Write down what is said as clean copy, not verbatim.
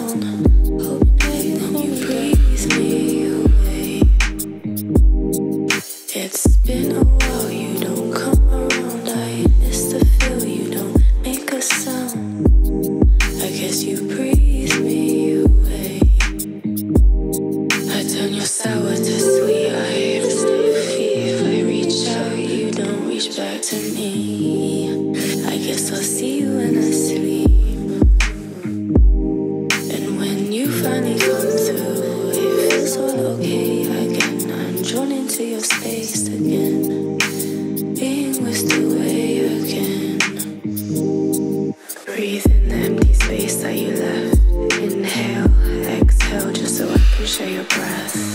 down. And then you breathe me away. It's been a while, you don't come around. I miss the feel, you don't make a sound. I guess you breathe me away. I turn your sour to sweet. I if I reach out, you don't reach back to me. I guess I'll see you when I sleep. And when you finally come through, it feels all okay again. I'm drawn into your space again, being whisked away again. Breathe in the empty space that you left. Inhale, exhale, just so I can share your breath.